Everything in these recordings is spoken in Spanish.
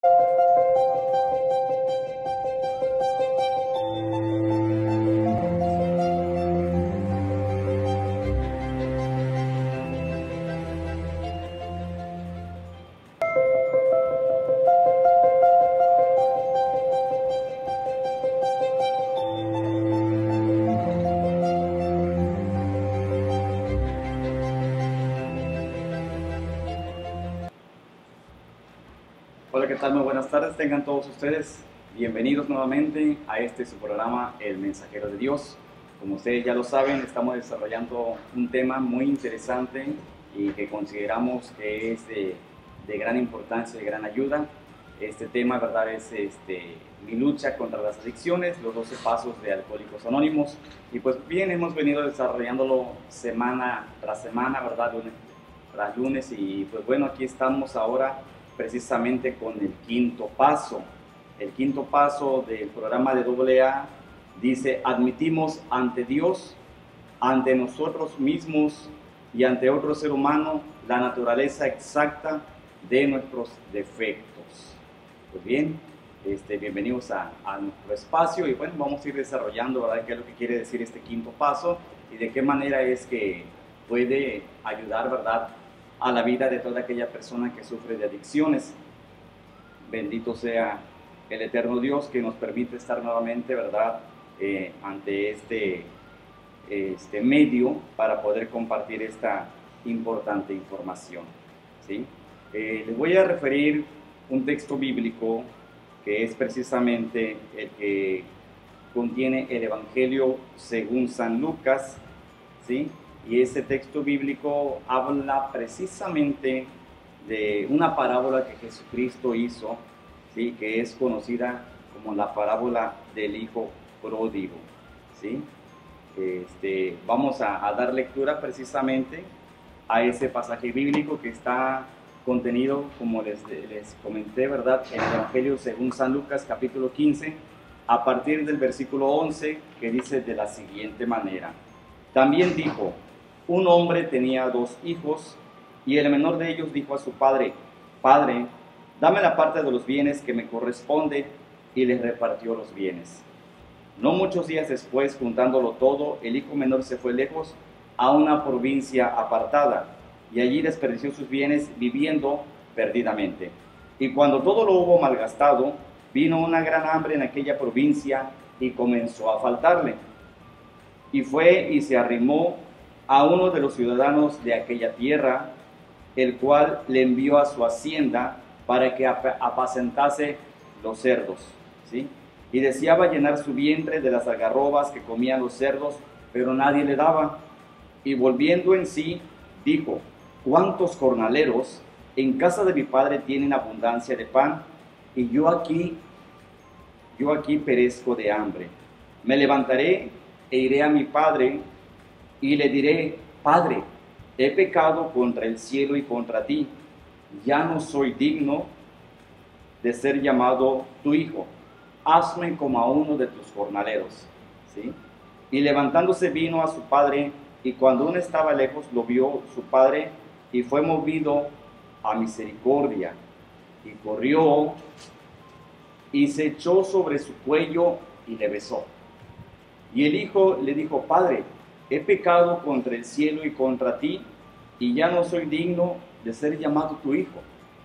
Hola, ¿qué tal? Muy buenas tardes, tengan todos ustedes bienvenidos nuevamente a su programa El Mensajero de Dios. Como ustedes ya lo saben, estamos desarrollando un tema muy interesante y que consideramos que es de gran importancia, de gran ayuda. Este tema, ¿verdad?, es mi lucha contra las adicciones, los 12 pasos de Alcohólicos Anónimos. Y pues bien, hemos venido desarrollándolo semana tras semana, ¿verdad?, lunes tras lunes. Y pues bueno, aquí estamos ahora precisamente con el quinto paso. El quinto paso del programa de AA dice: admitimos ante Dios, ante nosotros mismos y ante otro ser humano la naturaleza exacta de nuestros defectos. Pues bien, bienvenidos a nuestro espacio y bueno, vamos a ir desarrollando, ¿verdad?, qué es lo que quiere decir este quinto paso y de qué manera es que puede ayudar, ¿verdad?, a la vida de toda aquella persona que sufre de adicciones. Bendito sea el eterno Dios que nos permite estar nuevamente, ¿verdad?, ante este medio para poder compartir esta importante información, ¿sí? Les voy a referir un texto bíblico que es precisamente el que contiene el Evangelio según San Lucas, ¿sí? Y ese texto bíblico habla precisamente de una parábola que Jesucristo hizo, ¿sí?, que es conocida como la parábola del Hijo Pródigo, ¿sí? Vamos a dar lectura precisamente a ese pasaje bíblico que está contenido, como les comenté, ¿verdad?, en el Evangelio según San Lucas, capítulo 15, a partir del versículo 11, que dice de la siguiente manera: también dijo: un hombre tenía 2 hijos, y el menor de ellos dijo a su padre: Padre, dame la parte de los bienes que me corresponde, y les repartió los bienes. No muchos días después, juntándolo todo, el hijo menor se fue lejos a una provincia apartada, y allí desperdició sus bienes viviendo perdidamente. Y cuando todo lo hubo malgastado, vino una gran hambre en aquella provincia y comenzó a faltarle. Y fue y se arrimó a uno de los ciudadanos de aquella tierra, el cual le envió a su hacienda para que apacentase los cerdos, ¿sí? Y deseaba llenar su vientre de las algarrobas que comían los cerdos, pero nadie le daba. Y volviendo en sí, dijo: ¿cuántos jornaleros en casa de mi padre tienen abundancia de pan, y yo aquí perezco de hambre? Me levantaré e iré a mi padre y le diré: Padre, he pecado contra el cielo y contra ti, ya no soy digno de ser llamado tu hijo, hazme como a uno de tus jornaleros, ¿sí? Y levantándose vino a su padre, y cuando aún estaba lejos lo vio su padre, y fue movido a misericordia, y corrió y se echó sobre su cuello y le besó. Y el hijo le dijo: Padre, he pecado contra el cielo y contra ti, y ya no soy digno de ser llamado tu hijo.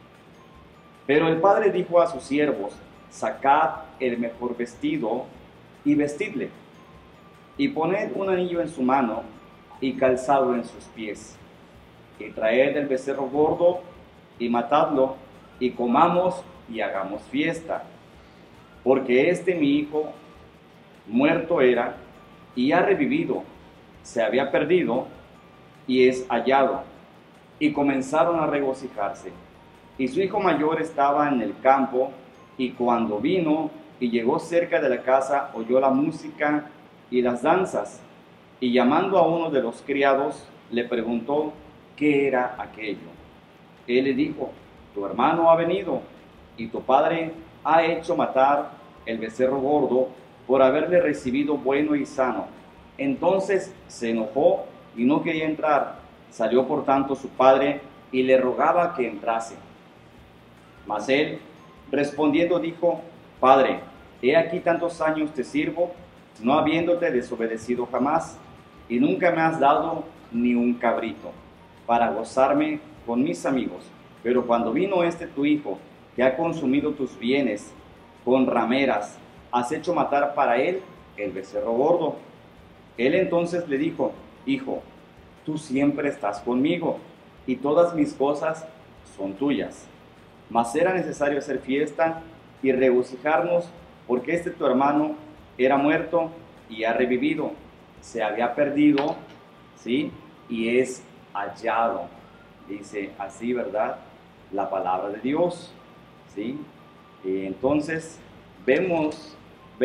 Pero el padre dijo a sus siervos: sacad el mejor vestido y vestidle, y poned un anillo en su mano y calzado en sus pies, y traed el becerro gordo y matadlo, y comamos y hagamos fiesta, porque mi hijo muerto era y ha revivido, se había perdido y es hallado. Y comenzaron a regocijarse. Y su hijo mayor estaba en el campo, y cuando vino y llegó cerca de la casa, oyó la música y las danzas, y llamando a uno de los criados, le preguntó qué era aquello. Él le dijo: tu hermano ha venido, y tu padre ha hecho matar el becerro gordo, por haberle recibido bueno y sano. Entonces se enojó y no quería entrar. Salió por tanto su padre y le rogaba que entrase. Mas él, Respondiendo dijo: Padre, he aquí tantos años te sirvo, no habiéndote desobedecido jamás, y nunca me has dado ni un cabrito para gozarme con mis amigos. Pero cuando vino este tu hijo, que ha consumido tus bienes con rameras, has hecho matar para él el becerro gordo. Él entonces le dijo: Hijo, tú siempre estás conmigo, y todas mis cosas son tuyas. Mas era necesario hacer fiesta y regocijarnos, porque este tu hermano era muerto y ha revivido, se había perdido, ¿sí? Y es hallado. Dice así, ¿verdad? La palabra de Dios, ¿sí? Y entonces vemos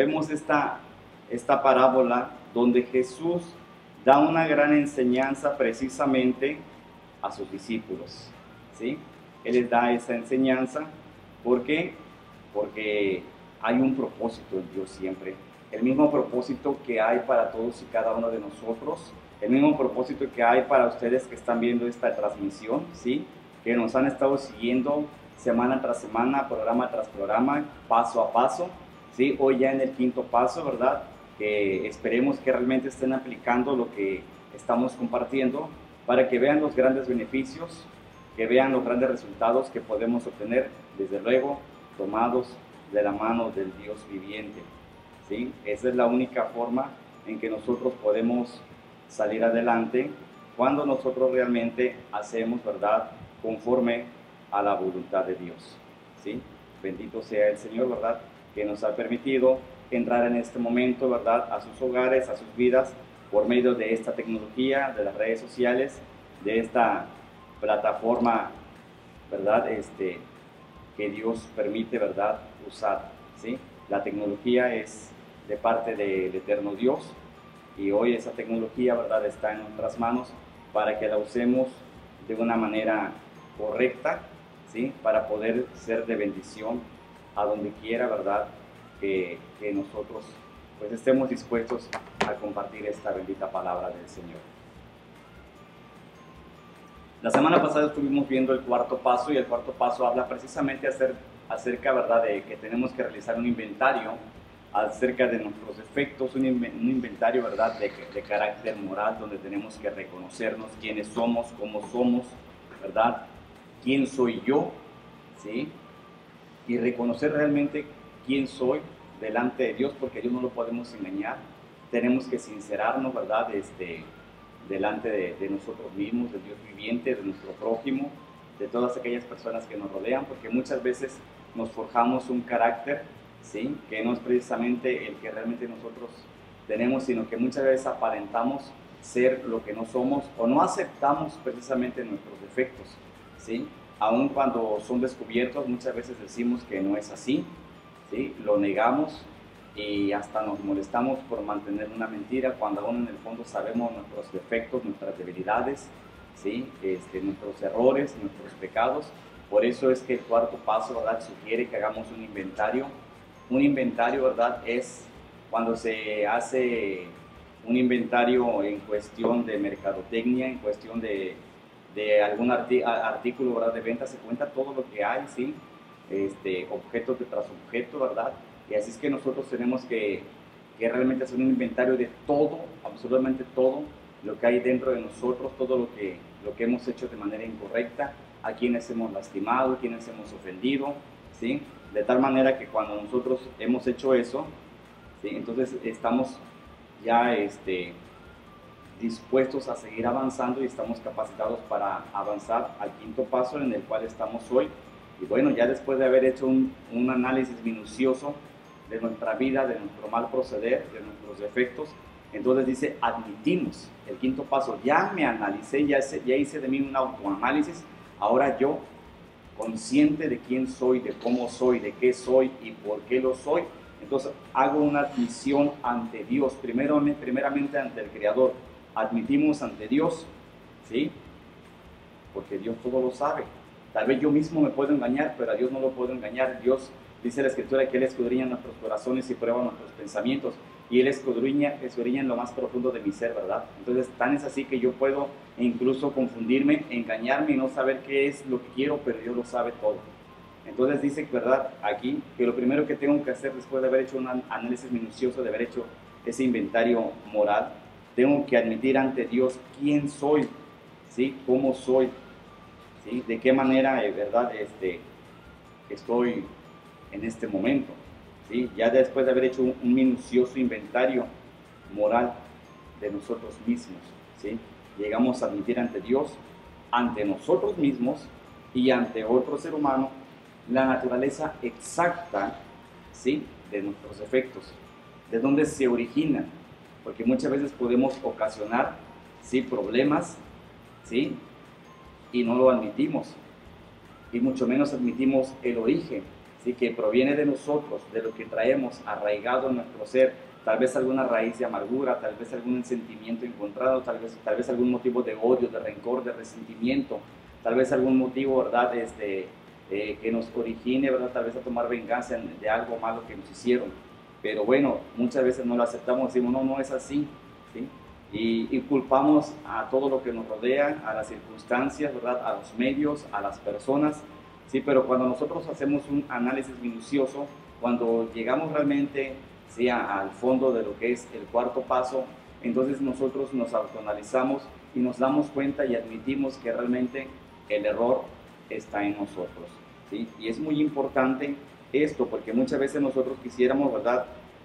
esta parábola donde Jesús da una gran enseñanza precisamente a sus discípulos, ¿sí? Él les da esa enseñanza. ¿Por qué? Porque hay un propósito en Dios siempre. El mismo propósito que hay para todos y cada uno de nosotros. El mismo propósito que hay para ustedes que están viendo esta transmisión, ¿sí? Que nos han estado siguiendo semana tras semana, programa tras programa, paso a paso, ¿sí? Hoy ya en el quinto paso, ¿verdad? Que esperemos que realmente estén aplicando lo que estamos compartiendo para que vean los grandes beneficios, que vean los grandes resultados que podemos obtener, desde luego, tomados de la mano del Dios viviente, ¿sí? Esa es la única forma en que nosotros podemos salir adelante cuando nosotros realmente hacemos, ¿verdad?, conforme a la voluntad de Dios, ¿sí? Bendito sea el Señor, ¿verdad?, que nos ha permitido entrar en este momento, ¿verdad?, a sus hogares, a sus vidas, por medio de esta tecnología, de las redes sociales, de esta plataforma, ¿verdad?, que Dios permite, ¿verdad?, usar, ¿sí? La tecnología es de parte del eterno Dios, y hoy esa tecnología, ¿verdad?, está en nuestras manos para que la usemos de una manera correcta, ¿sí?, para poder ser de bendición a donde quiera, ¿verdad?, que nosotros pues estemos dispuestos a compartir esta bendita palabra del Señor. La semana pasada estuvimos viendo el cuarto paso, y el cuarto paso habla precisamente acerca, ¿verdad?, de que tenemos que realizar un inventario acerca de nuestros defectos, un inventario, ¿verdad?, de carácter moral, donde tenemos que reconocernos quiénes somos, cómo somos, ¿verdad?, quién soy yo, ¿sí?, y reconocer realmente quién soy delante de Dios, porque a Dios no lo podemos engañar. Tenemos que sincerarnos, ¿verdad?, delante de nosotros mismos, del Dios viviente, de nuestro prójimo, de todas aquellas personas que nos rodean, porque muchas veces nos forjamos un carácter, ¿sí?, que no es precisamente el que realmente nosotros tenemos, sino que muchas veces aparentamos ser lo que no somos, o no aceptamos precisamente nuestros defectos, ¿sí? Aun cuando son descubiertos, muchas veces decimos que no es así, ¿sí? Lo negamos y hasta nos molestamos por mantener una mentira, cuando aún en el fondo sabemos nuestros defectos, nuestras debilidades, ¿sí?, nuestros errores, nuestros pecados. Por eso es que el cuarto paso, ¿verdad?, sugiere que hagamos un inventario. Un inventario, ¿verdad?, es cuando se hace un inventario en cuestión de mercadotecnia, en cuestión de algún artículo, ¿verdad?, de venta. Se cuenta todo lo que hay, ¿sí?, objeto tras objeto, ¿verdad? Y así es que nosotros tenemos que realmente hacer un inventario de todo, absolutamente todo lo que hay dentro de nosotros, todo lo que hemos hecho de manera incorrecta, a quienes hemos lastimado, a quienes hemos ofendido, ¿sí? De tal manera que cuando nosotros hemos hecho eso, ¿sí?, entonces estamos ya dispuestos a seguir avanzando, y estamos capacitados para avanzar al quinto paso en el cual estamos hoy. Y bueno, ya después de haber hecho un análisis minucioso de nuestra vida, de nuestro mal proceder, de nuestros defectos, entonces dice: admitimos. El quinto paso: ya me analicé, ya hice de mí un autoanálisis, ahora yo, consciente de quién soy, de cómo soy, de qué soy y por qué lo soy, entonces hago una admisión ante Dios, primeramente ante el Creador. Admitimos ante Dios, ¿sí?, porque Dios todo lo sabe. Tal vez yo mismo me puedo engañar, pero a Dios no lo puedo engañar. Dios, dice la Escritura, que Él escudriña nuestros corazones y prueba nuestros pensamientos, y Él escudriña en lo más profundo de mi ser, ¿verdad? Entonces, tan es así que yo puedo incluso confundirme, engañarme y no saber qué es lo que quiero, pero Dios lo sabe todo. Entonces dice, ¿verdad? Aquí, que lo primero que tengo que hacer después de haber hecho un análisis minucioso, de haber hecho ese inventario moral, tengo que admitir ante Dios quién soy, ¿sí? ¿Cómo soy? ¿Sí? ¿De qué manera, verdad, estoy en este momento? ¿Sí? Ya después de haber hecho un minucioso inventario moral de nosotros mismos, ¿sí? Llegamos a admitir ante Dios, ante nosotros mismos y ante otro ser humano la naturaleza exacta, ¿sí? De nuestros efectos, de dónde se originan, porque muchas veces podemos ocasionar, ¿sí? Problemas, ¿sí? Y no lo admitimos, y mucho menos admitimos el origen, ¿sí? Que proviene de nosotros, de lo que traemos arraigado en nuestro ser, tal vez alguna raíz de amargura, tal vez algún sentimiento encontrado, tal vez algún motivo de odio, de rencor, de resentimiento, tal vez algún motivo, ¿verdad? Que nos origine, ¿verdad? Tal vez a tomar venganza de algo malo que nos hicieron. Pero bueno, muchas veces no lo aceptamos, decimos, no, no es así, ¿sí? Y culpamos a todo lo que nos rodea, a las circunstancias, ¿verdad? A los medios, a las personas, ¿sí? Pero cuando nosotros hacemos un análisis minucioso, cuando llegamos realmente, ¿sí? Al fondo de lo que es el cuarto paso, entonces nosotros nos autoanalizamos y nos damos cuenta y admitimos que realmente el error está en nosotros, ¿sí? Y es muy importante esto, porque muchas veces nosotros quisiéramos, ¿verdad?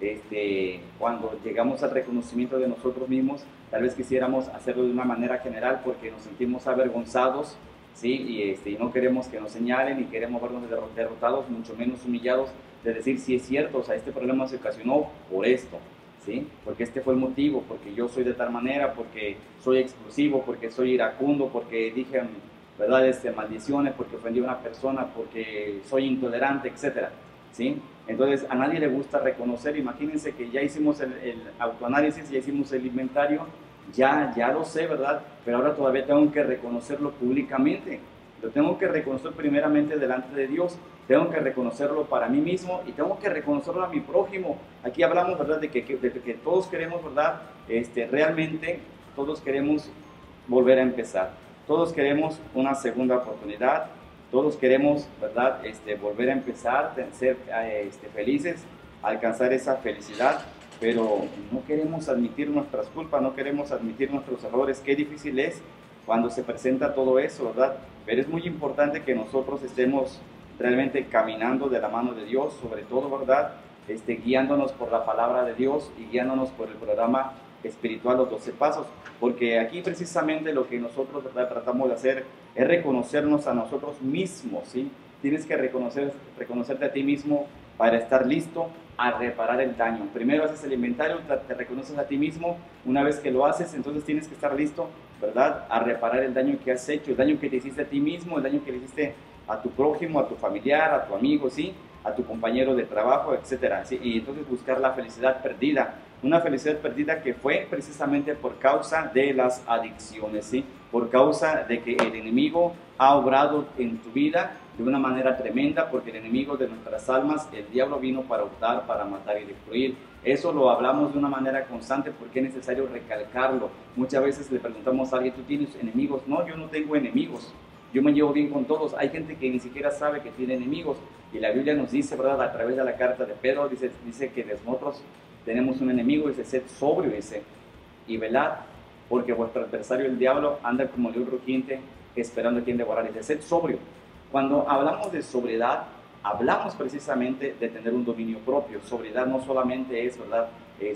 Cuando llegamos al reconocimiento de nosotros mismos, tal vez quisiéramos hacerlo de una manera general porque nos sentimos avergonzados, ¿sí? Y no queremos que nos señalen y queremos vernos derrotados, mucho menos humillados, de decir si es cierto, o sea, este problema se ocasionó por esto, ¿sí? Porque este fue el motivo, porque yo soy de tal manera, porque soy explosivo, porque soy iracundo, porque dije, ¿verdad? Maldiciones, porque ofendí a una persona, porque soy intolerante, etcétera, ¿sí? Entonces a nadie le gusta reconocer. Imagínense que ya hicimos el autoanálisis, ya hicimos el inventario, ya lo sé, ¿verdad? Pero ahora todavía tengo que reconocerlo públicamente, lo tengo que reconocer primeramente delante de Dios, tengo que reconocerlo para mí mismo y tengo que reconocerlo a mi prójimo. Aquí hablamos, ¿verdad? De que todos queremos, ¿verdad? Realmente todos queremos volver a empezar, todos queremos una segunda oportunidad, todos queremos, ¿verdad? Volver a empezar, ser felices, alcanzar esa felicidad, pero no queremos admitir nuestras culpas, no queremos admitir nuestros errores. Qué difícil es cuando se presenta todo eso, ¿verdad? Pero es muy importante que nosotros estemos realmente caminando de la mano de Dios, sobre todo, ¿verdad? Guiándonos por la palabra de Dios y guiándonos por el programa espiritual, los 12 pasos, porque aquí precisamente lo que nosotros, ¿verdad?, tratamos de hacer es reconocernos a nosotros mismos, ¿sí? Tienes que reconocerte a ti mismo para estar listo a reparar el daño. Primero haces el inventario, te reconoces a ti mismo. Una vez que lo haces, entonces tienes que estar listo, ¿verdad?, a reparar el daño que has hecho, el daño que te hiciste a ti mismo, el daño que le hiciste a tu prójimo, a tu familiar, a tu amigo, ¿sí?, a tu compañero de trabajo, etcétera, ¿sí? Y entonces buscar la felicidad perdida, una felicidad perdida que fue precisamente por causa de las adicciones, ¿sí? Por causa de que el enemigo ha obrado en tu vida de una manera tremenda, porque el enemigo de nuestras almas, el diablo, vino para hurtar, para matar y destruir. Eso lo hablamos de una manera constante porque es necesario recalcarlo. Muchas veces le preguntamos a alguien, ¿tú tienes enemigos? No, yo no tengo enemigos. Yo me llevo bien con todos. Hay gente que ni siquiera sabe que tiene enemigos. Y la Biblia nos dice, ¿verdad?, a través de la carta de Pedro, dice que nosotros tenemos un enemigo, dice, sed sobrio, dice, y velad, porque vuestro adversario, el diablo, anda como león rugiente, esperando a quien devorar. Dice, sed sobrio. Cuando hablamos de sobriedad, hablamos precisamente de tener un dominio propio. Sobriedad no solamente es, ¿verdad?,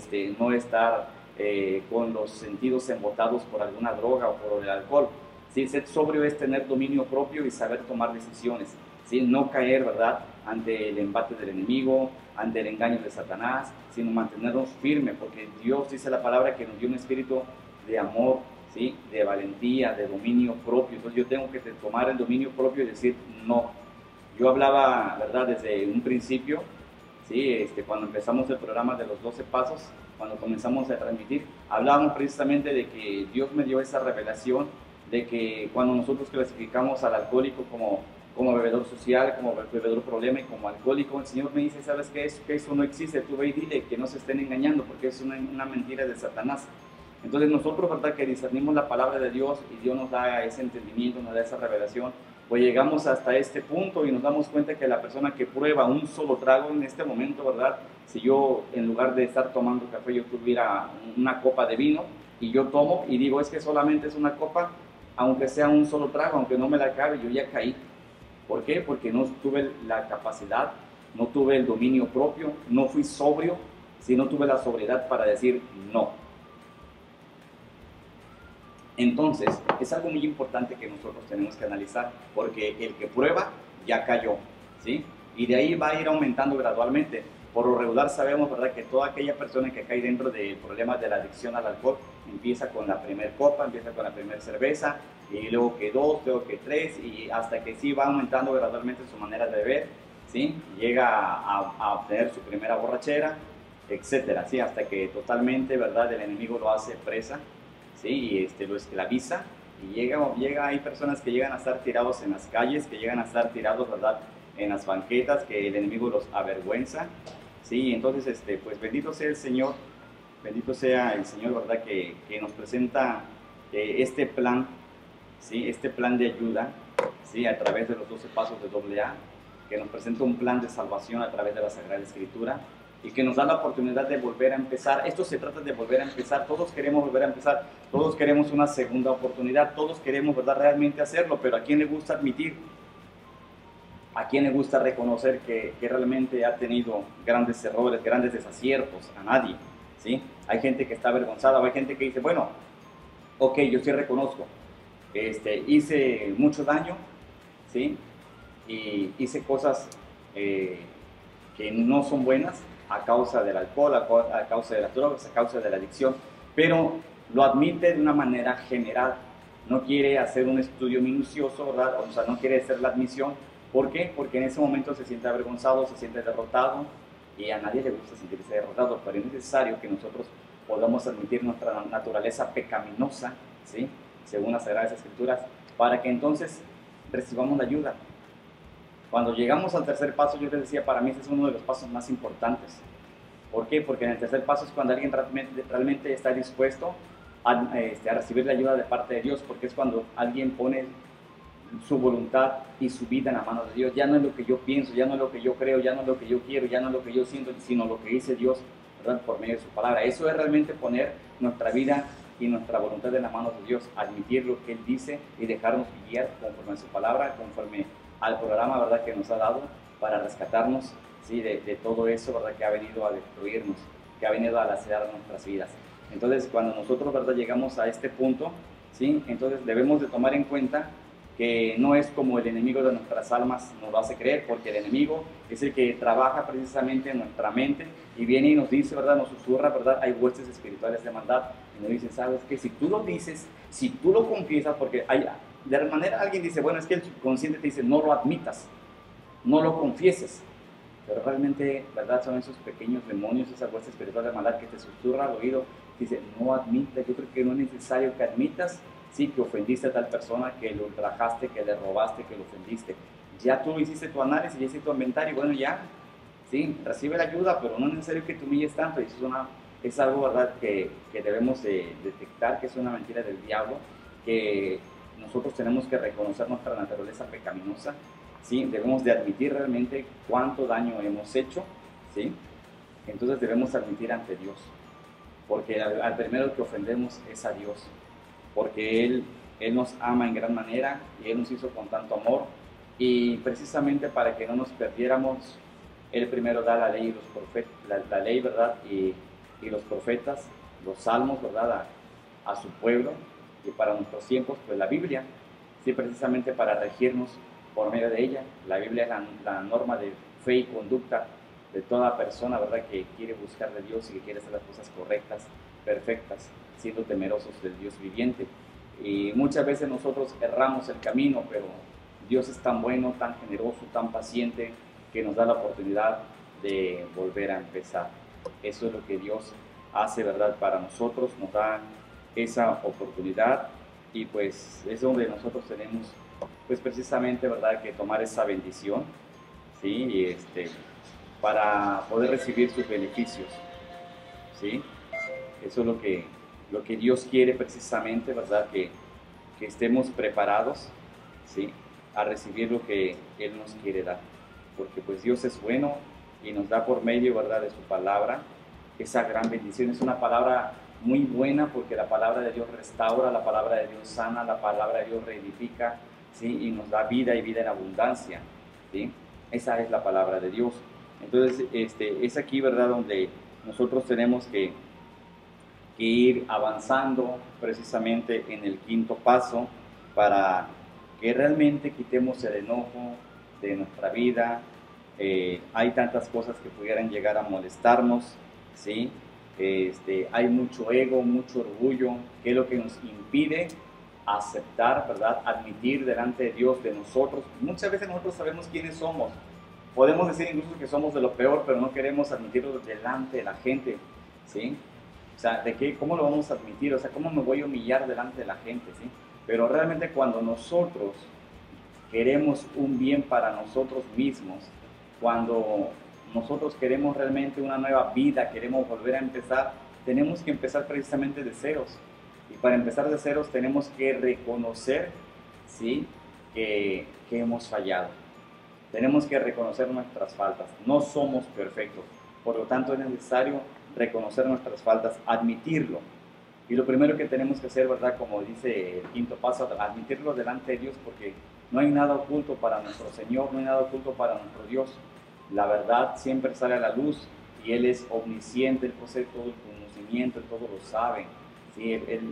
no estar con los sentidos embotados por alguna droga o por el alcohol. ¿Sí? Ser sobrio es tener dominio propio y saber tomar decisiones, ¿sí? No caer, ¿verdad?, ante el embate del enemigo, ante el engaño de Satanás, sino mantenernos firmes, porque Dios dice la palabra que nos dio un espíritu de amor, ¿sí?, de valentía, de dominio propio. Entonces yo tengo que tomar el dominio propio y decir no. Yo hablaba, ¿verdad?, desde un principio, ¿sí?, cuando empezamos el programa de los 12 pasos, cuando comenzamos a transmitir, hablábamos precisamente de que Dios me dio esa revelación de que cuando nosotros clasificamos al alcohólico como bebedor social, como bebedor problema y como alcohólico, el Señor me dice, ¿sabes qué? Que eso no existe. Tú ve y dile que no se estén engañando, porque es una mentira de Satanás. Entonces nosotros, ¿verdad?, que discernimos la palabra de Dios y Dios nos da ese entendimiento, nos da esa revelación, pues llegamos hasta este punto y nos damos cuenta que la persona que prueba un solo trago en este momento, ¿verdad? Si yo en lugar de estar tomando café, yo tuviera una copa de vino y yo tomo y digo, es que solamente es una copa, aunque sea un solo trago, aunque no me la acabe, yo ya caí. ¿Por qué? Porque no tuve la capacidad, no tuve el dominio propio, no fui sobrio, si no tuve la sobriedad para decir no. Entonces, es algo muy importante que nosotros tenemos que analizar, porque el que prueba ya cayó, ¿sí? Y de ahí va a ir aumentando gradualmente. Por lo regular sabemos, ¿verdad?, que toda aquella persona que cae dentro del problema de la adicción al alcohol empieza con la primera copa, empieza con la primera cerveza, y luego que dos, luego que tres, y hasta que sí va aumentando gradualmente su manera de beber, ¿sí? Llega a obtener su primera borrachera, etcétera, ¿sí? Hasta que totalmente, ¿verdad?, el enemigo lo hace presa, ¿sí? Y lo esclaviza, y llega, hay personas que llegan a estar tirados en las calles, que llegan a estar tirados, ¿verdad?, en las banquetas, que el enemigo los avergüenza, ¿sí? Entonces, pues bendito sea el Señor, ¿verdad?, que nos presenta este plan, ¿sí? Este plan de ayuda, ¿sí?, a través de los 12 pasos de AA, que nos presenta un plan de salvación a través de la Sagrada Escritura, y que nos da la oportunidad de volver a empezar. Esto se trata de volver a empezar. Todos queremos volver a empezar, todos queremos una segunda oportunidad, todos queremos, ¿verdad?, realmente hacerlo, pero ¿a quién le gusta admitir? ¿A quién le gusta reconocer que realmente ha tenido grandes errores, grandes desaciertos? A nadie, ¿sí? Hay gente que está avergonzada, o hay gente que dice, bueno, ok, yo sí reconozco, hice mucho daño, ¿sí? Y hice cosas que no son buenas, a causa del alcohol, a causa de las drogas, a causa de la adicción, pero lo admite de una manera general, no quiere hacer un estudio minucioso, ¿verdad? O sea, no quiere hacer la admisión. ¿Por qué? Porque en ese momento se siente avergonzado, se siente derrotado, y a nadie le gusta sentirse derrotado, pero es necesario que nosotros podamos admitir nuestra naturaleza pecaminosa, ¿sí?, según las Sagradas Escrituras, para que entonces recibamos la ayuda. Cuando llegamos al tercer paso, yo les decía, para mí ese es uno de los pasos más importantes. ¿Por qué? Porque en el tercer paso es cuando alguien realmente está dispuesto a recibir la ayuda de parte de Dios, porque es cuando alguien pone su voluntad y su vida en la mano de Dios. Ya no es lo que yo pienso, ya no es lo que yo creo, ya no es lo que yo quiero, ya no es lo que yo siento, sino lo que dice Dios, ¿verdad?, por medio de su palabra. Eso es realmente poner nuestra vida y nuestra voluntad en la mano de Dios, admitir lo que Él dice y dejarnos guiar conforme a su palabra, conforme al programa, ¿verdad?, que nos ha dado para rescatarnos, ¿sí?, de todo eso, ¿verdad?, que ha venido a destruirnos, que ha venido a lacerar nuestras vidas. Entonces, cuando nosotros, ¿verdad?, llegamos a este punto, ¿sí?, entonces debemos de tomar en cuenta que no es como el enemigo de nuestras almas nos lo hace creer, porque el enemigo es el que trabaja precisamente en nuestra mente y viene y nos dice, ¿verdad?, nos susurra, ¿verdad?, hay huestes espirituales de maldad, y nos dice, ¿sabes qué? Si tú lo dices, si tú lo confiesas, porque de manera alguien dice, bueno, es que el subconsciente te dice, no lo admitas, no lo confieses, pero realmente, ¿verdad?, son esos pequeños demonios, esas huestes espirituales de maldad que te susurra al oído, dice, no admitas. Yo creo que no es necesario que admitas, sí, que ofendiste a tal persona, que lo ultrajaste, que le robaste, que lo ofendiste. Ya tú hiciste tu análisis, ya hiciste tu inventario, bueno, ya, sí, recibe la ayuda, pero no es necesario que te humilles tanto. Y eso es algo, ¿verdad?, que debemos de detectar, que es una mentira del diablo, que nosotros tenemos que reconocer nuestra naturaleza pecaminosa, ¿sí? Debemos de admitir realmente cuánto daño hemos hecho, ¿sí? Entonces debemos admitir ante Dios, porque al primero que ofendemos es a Dios, porque Él nos ama en gran manera y Él nos hizo con tanto amor, y precisamente para que no nos perdiéramos, Él primero da la ley y los profetas, la ley, ¿verdad?, y los profetas, los salmos, ¿verdad?, a su pueblo, y para nuestros tiempos, pues la Biblia, sí, precisamente para regirnos por medio de ella. La Biblia es la norma de fe y conducta de toda persona, ¿verdad?, que quiere buscar de Dios y que quiere hacer las cosas correctas, perfectas, siendo temerosos del Dios viviente. Y muchas veces nosotros erramos el camino, pero Dios es tan bueno, tan generoso, tan paciente, que nos da la oportunidad de volver a empezar. Eso es lo que Dios hace, ¿verdad?, para nosotros, nos da esa oportunidad, y pues es donde nosotros tenemos, pues precisamente, ¿verdad?, que tomar esa bendición, ¿sí?, y para poder recibir sus beneficios, ¿sí? Eso es lo que Dios quiere precisamente, ¿verdad?, que estemos preparados, ¿sí?, a recibir lo que Él nos quiere dar, porque pues Dios es bueno y nos da por medio, ¿verdad?, de su palabra esa gran bendición. Es una palabra muy buena porque la palabra de Dios restaura, la palabra de Dios sana, la palabra de Dios reedifica, ¿sí?, y nos da vida y vida en abundancia, ¿sí? Esa es la palabra de Dios. Entonces, es aquí, ¿verdad?, donde nosotros tenemos que ir avanzando precisamente en el quinto paso para que realmente quitemos el enojo de nuestra vida. Hay tantas cosas que pudieran llegar a molestarnos, ¿sí? Hay mucho ego, mucho orgullo, que es lo que nos impide aceptar, ¿verdad?, admitir delante de Dios de nosotros. Muchas veces nosotros sabemos quiénes somos. Podemos decir incluso que somos de lo peor, pero no queremos admitirlo delante de la gente, ¿sí? O sea, ¿cómo lo vamos a admitir? O sea, ¿cómo me voy a humillar delante de la gente, ¿sí? Pero realmente cuando nosotros queremos un bien para nosotros mismos, cuando nosotros queremos realmente una nueva vida, queremos volver a empezar, tenemos que empezar precisamente de ceros. Y para empezar de ceros tenemos que reconocer, ¿sí?, que hemos fallado. Tenemos que reconocer nuestras faltas. No somos perfectos. Por lo tanto, es necesario reconocer nuestras faltas, admitirlo. Y lo primero que tenemos que hacer, ¿verdad?, como dice el quinto paso, admitirlo delante de Dios, porque no hay nada oculto para nuestro Señor, no hay nada oculto para nuestro Dios. La verdad siempre sale a la luz y Él es omnisciente, Él posee todo el conocimiento, Él todo lo sabe, ¿sí? Él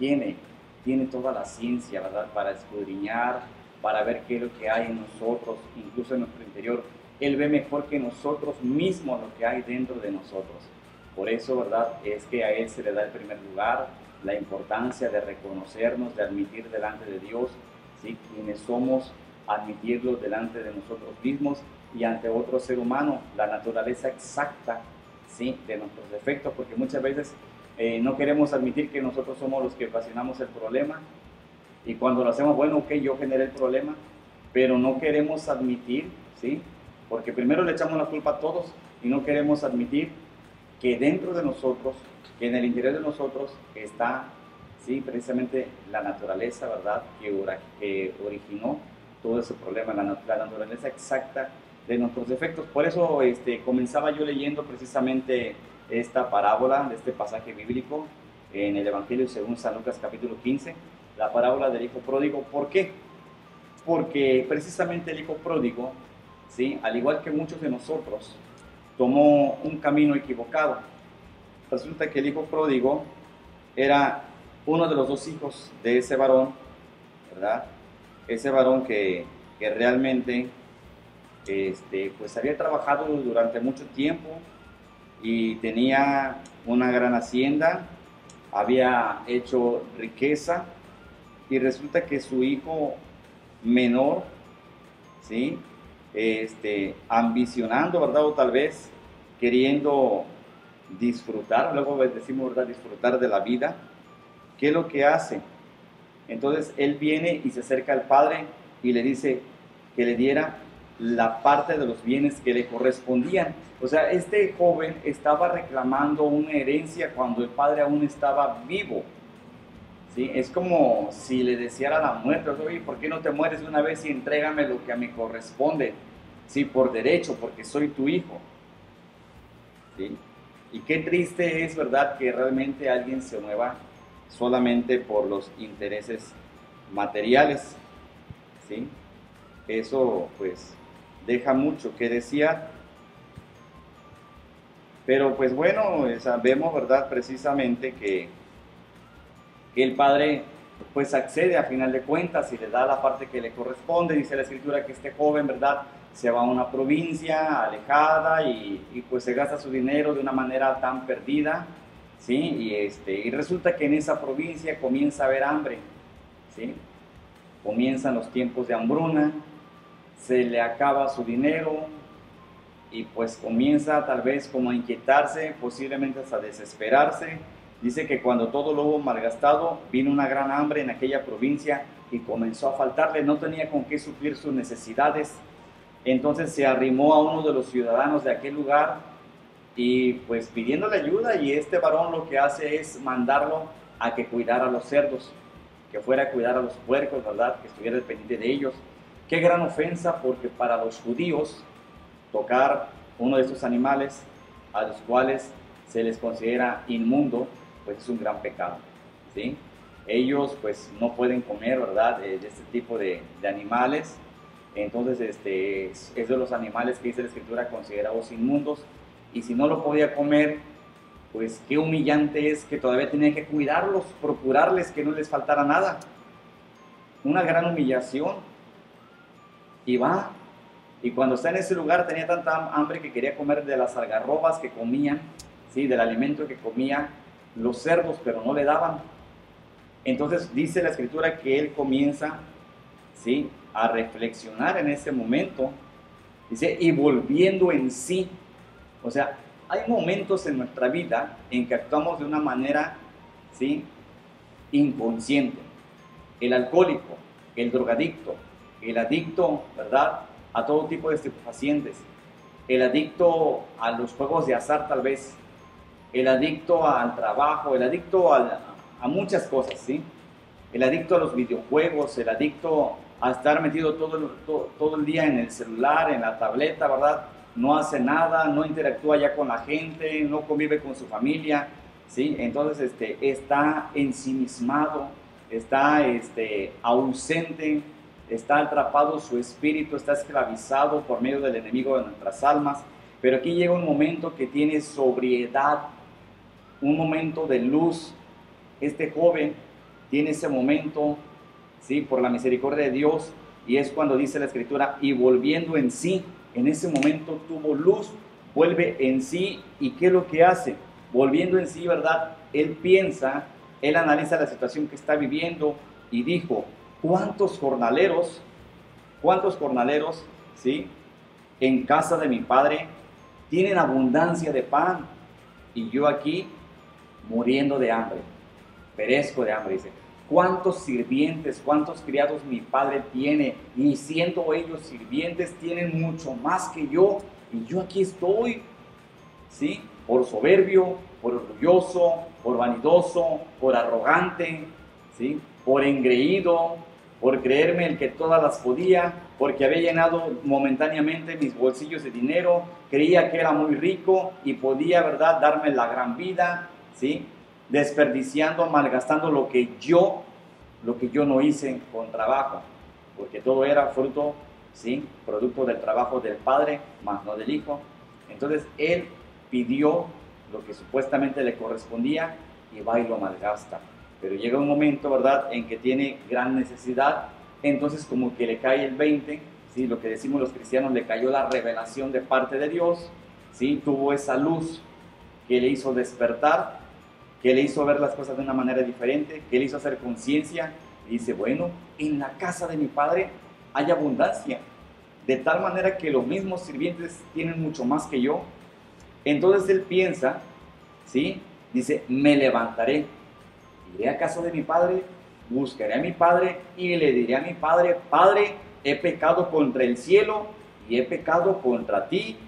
tiene toda la ciencia, ¿verdad?, para escudriñar, para ver qué es lo que hay en nosotros, incluso en nuestro interior. Él ve mejor que nosotros mismos lo que hay dentro de nosotros. Por eso, ¿verdad?, es que a Él se le da el primer lugar, la importancia de reconocernos, de admitir delante de Dios, ¿sí?, quienes somos, admitirlo delante de nosotros mismos y ante otro ser humano, la naturaleza exacta, ¿sí?, de nuestros defectos, porque muchas veces no queremos admitir que nosotros somos los que ocasionamos el problema, y cuando lo hacemos, bueno, ok, yo generé el problema, pero no queremos admitir, ¿sí?, porque primero le echamos la culpa a todos y no queremos admitir que dentro de nosotros, que en el interior de nosotros está, ¿sí?, precisamente la naturaleza, ¿verdad?, que originó todo ese problema, la naturaleza exacta de nuestros defectos. Por eso comenzaba yo leyendo precisamente esta parábola de este pasaje bíblico en el Evangelio según San Lucas capítulo 15, la parábola del hijo pródigo. ¿Por qué? Porque precisamente el hijo pródigo, ¿sí?, al igual que muchos de nosotros, tomó un camino equivocado. Resulta que el hijo pródigo era uno de los dos hijos de ese varón, ¿verdad? Ese varón que realmente pues había trabajado durante mucho tiempo y tenía una gran hacienda, había hecho riqueza, y resulta que su hijo menor, ¿sí?, ambicionando, ¿verdad?, o tal vez queriendo disfrutar, luego decimos, ¿verdad?, disfrutar de la vida, ¿qué es lo que hace? Entonces él viene y se acerca al padre y le dice que le diera la parte de los bienes que le correspondían. O sea, este joven estaba reclamando una herencia cuando el padre aún estaba vivo, ¿sí? Es como si le deseara la muerte: oye, ¿por qué no te mueres de una vez y entrégame lo que a mí corresponde? Sí, por derecho, porque soy tu hijo, ¿sí? Y qué triste es, ¿verdad?, que realmente alguien se mueva solamente por los intereses materiales, ¿sí? Eso pues deja mucho que desear. Pero pues bueno, sabemos, ¿verdad?, precisamente que el padre pues accede a final de cuentas y le da la parte que le corresponde. Dice la escritura que este joven, ¿verdad?, se va a una provincia alejada y pues se gasta su dinero de una manera tan perdida, ¿sí? Y resulta que en esa provincia comienza a haber hambre, ¿sí? Comienzan los tiempos de hambruna, se le acaba su dinero y pues comienza tal vez como a inquietarse, posiblemente hasta desesperarse. Dice que cuando todo lo hubo malgastado, vino una gran hambre en aquella provincia y comenzó a faltarle, no tenía con qué suplir sus necesidades. Entonces se arrimó a uno de los ciudadanos de aquel lugar y pues pidiéndole ayuda, y este varón lo que hace es mandarlo a que cuidara a los cerdos, que fuera a cuidar a los puercos, ¿verdad?, que estuviera pendiente de ellos. Qué gran ofensa, porque para los judíos tocar uno de estos animales a los cuales se les considera inmundo, pues es un gran pecado, ¿sí? Ellos pues no pueden comer, ¿verdad?, de este tipo de animales. Entonces es de los animales que dice la Escritura considerados inmundos, y si no lo podía comer, pues qué humillante es que todavía tenía que cuidarlos, procurarles que no les faltara nada. Una gran humillación. Y va, y cuando está en ese lugar tenía tanta hambre que quería comer de las algarrobas que comían, ¿sí?, del alimento que comían los cerdos, pero no le daban. Entonces dice la Escritura que él comienza, ¿sí?, a reflexionar en ese momento. Dice, y volviendo en sí. O sea, hay momentos en nuestra vida en que actuamos de una manera, ¿sí?, inconsciente. El alcohólico, el drogadicto, el adicto, ¿verdad?, a todo tipo de estupefacientes, el adicto a los juegos de azar tal vez, el adicto al trabajo, el adicto a muchas cosas, ¿sí? El adicto a los videojuegos, el adicto a estar metido todo el día en el celular, en la tableta, ¿verdad? No hace nada, no interactúa ya con la gente, no convive con su familia, ¿sí? Entonces está ensimismado, está ausente, está atrapado su espíritu, está esclavizado por medio del enemigo de nuestras almas. Pero aquí llega un momento que tiene sobriedad, un momento de luz. Este joven tiene ese momento, ¿sí?, por la misericordia de Dios, y es cuando dice la Escritura, y volviendo en sí. En ese momento tuvo luz, vuelve en sí. ¿Y qué es lo que hace? Volviendo en sí, ¿verdad? Él piensa, él analiza la situación que está viviendo y dijo, ¿cuántos jornaleros, ¿sí?, en casa de mi padre tienen abundancia de pan, y yo aquí muriendo de hambre, perezco de hambre? Dice, ¿cuántos sirvientes, cuántos criados mi padre tiene? Y siendo ellos sirvientes, tienen mucho más que yo, y yo aquí estoy, ¿sí?, por soberbio, por orgulloso, por vanidoso, por arrogante, ¿sí?, por engreído, por creerme el que todas las podía, porque había llenado momentáneamente mis bolsillos de dinero, creía que era muy rico y podía, ¿verdad?, darme la gran vida, ¿sí?, desperdiciando, malgastando lo que yo no hice con trabajo, porque todo era fruto, ¿sí?, producto del trabajo del Padre, más no del Hijo. Entonces él pidió lo que supuestamente le correspondía y va y lo malgasta. Pero llega un momento, ¿verdad?, en que tiene gran necesidad, entonces como que le cae el 20, ¿sí?, lo que decimos los cristianos, le cayó la revelación de parte de Dios, ¿sí?, tuvo esa luz que le hizo despertar, que le hizo ver las cosas de una manera diferente, que le hizo hacer conciencia, y dice, bueno, en la casa de mi padre hay abundancia, de tal manera que los mismos sirvientes tienen mucho más que yo. Entonces él piensa, ¿sí?, dice, me levantaré, iré a casa de mi padre, buscaré a mi padre y le diré a mi padre, Padre, he pecado contra el cielo y he pecado contra ti,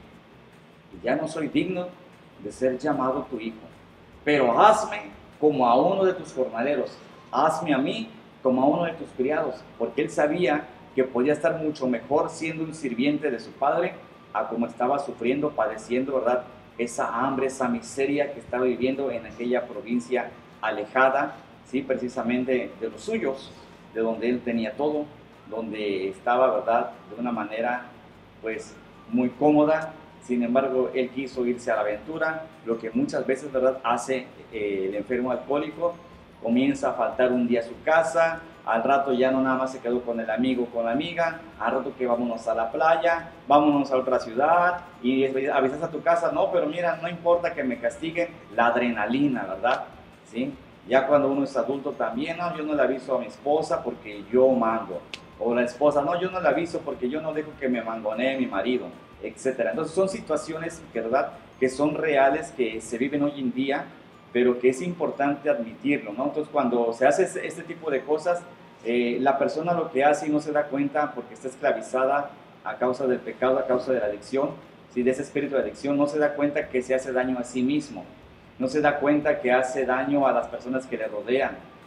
y ya no soy digno de ser llamado tu hijo. Pero hazme como a uno de tus jornaleros, hazme a mí como a uno de tus criados, porque él sabía que podía estar mucho mejor siendo un sirviente de su padre a como estaba sufriendo, padeciendo, ¿verdad?, esa hambre, esa miseria que estaba viviendo en aquella provincia alejada, ¿sí?, precisamente de los suyos, de donde él tenía todo, donde estaba, ¿verdad?, de una manera pues muy cómoda. Sin embargo, él quiso irse a la aventura, lo que muchas veces, ¿verdad?, hace el enfermo alcohólico. Comienza a faltar un día a su casa, al rato ya no nada más se quedó con el amigo o con la amiga, al rato que vámonos a la playa, vámonos a otra ciudad, y a veces a tu casa, no, pero mira, no importa que me castiguen, la adrenalina, ¿verdad? ¿Sí? Ya cuando uno es adulto también, no, yo no le aviso a mi esposa porque yo mando, o la esposa, no, yo no le aviso porque yo no dejo que me mangonee mi marido, etcétera. Entonces son situaciones, ¿verdad?, que son reales, que se viven hoy en día, pero que es importante admitirlo, ¿no? Entonces cuando se hace este tipo de cosas, la persona lo que hace y no se da cuenta porque está esclavizada a causa del pecado, a causa de la adicción, ¿sí?, de ese espíritu de adicción, no se da cuenta que se hace daño a sí mismo, no se da cuenta que hace daño a las personas que le rodean,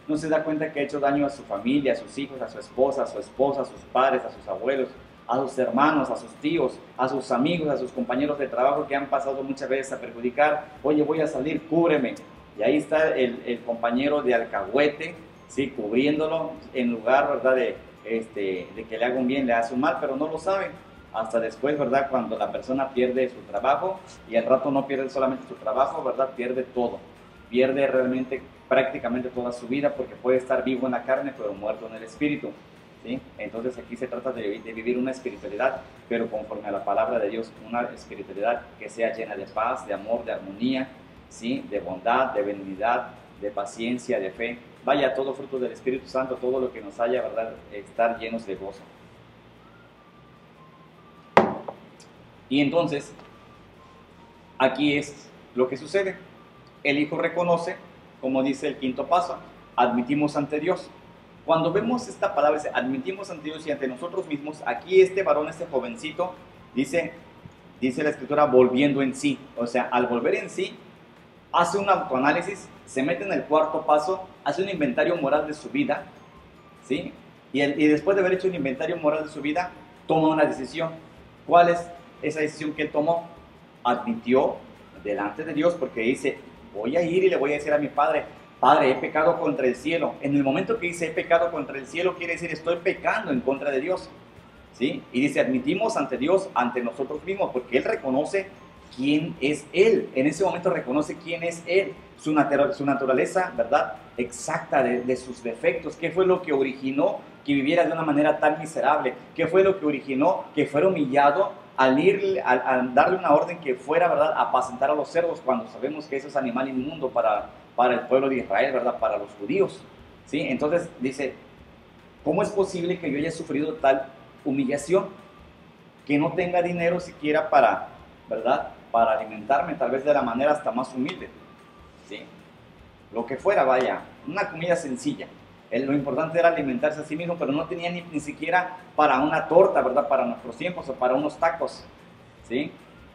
no se da cuenta que ha hecho daño a su familia, a sus hijos, a su esposa, a sus padres, a sus abuelos, a sus hermanos, a sus tíos, a sus amigos, a sus compañeros de trabajo que han pasado muchas veces a perjudicar. Oye, voy a salir, cúbreme. Y ahí está el compañero de alcahuete, ¿sí? Cubriéndolo en lugar, ¿verdad?, de que le haga un bien, le hace un mal, pero no lo sabe. Hasta después, ¿verdad?, cuando la persona pierde su trabajo, y al rato no pierde solamente su trabajo, ¿verdad?, pierde todo. Pierde realmente prácticamente toda su vida, porque puede estar vivo en la carne, pero muerto en el espíritu, ¿sí? Entonces aquí se trata de vivir una espiritualidad, pero conforme a la palabra de Dios, una espiritualidad que sea llena de paz, de amor, de armonía, ¿sí?, de bondad, de benignidad, de paciencia, de fe. Vaya, todo fruto del Espíritu Santo, todo lo que nos haya, ¿verdad?, estar llenos de gozo. Y entonces, aquí es lo que sucede. El Hijo reconoce, como dice el quinto paso, admitimos ante Dios. Cuando vemos esta palabra, admitimos ante Dios y ante nosotros mismos, aquí este varón, este jovencito, dice la Escritura, volviendo en sí. O sea, al volver en sí, hace un autoanálisis, se mete en el cuarto paso, hace un inventario moral de su vida, ¿sí? Y después de haber hecho un inventario moral de su vida, toma una decisión. ¿Cuál es esa decisión que él tomó? Admitió delante de Dios, porque dice, voy a ir y le voy a decir a mi padre, Padre, he pecado contra el cielo. En el momento que dice he pecado contra el cielo, quiere decir estoy pecando en contra de Dios, ¿sí? Y dice, admitimos ante Dios, ante nosotros mismos, porque él reconoce quién es él. En ese momento reconoce quién es él, su naturaleza, ¿verdad?, exacta de sus defectos. ¿Qué fue lo que originó que viviera de una manera tan miserable? ¿Qué fue lo que originó que fuera humillado al darle una orden que fuera, ¿verdad?, a apacentar a los cerdos, cuando sabemos que eso es animal inmundo para el pueblo de Israel, ¿verdad?, para los judíos, ¿sí? Entonces dice, ¿cómo es posible que yo haya sufrido tal humillación? Que no tenga dinero siquiera para, ¿verdad?, para alimentarme, tal vez de la manera hasta más humilde, ¿sí? Lo que fuera, vaya, una comida sencilla. Lo importante era alimentarse a sí mismo, pero no tenía ni siquiera para una torta, ¿verdad?, para nuestros tiempos, o para unos tacos, ¿sí?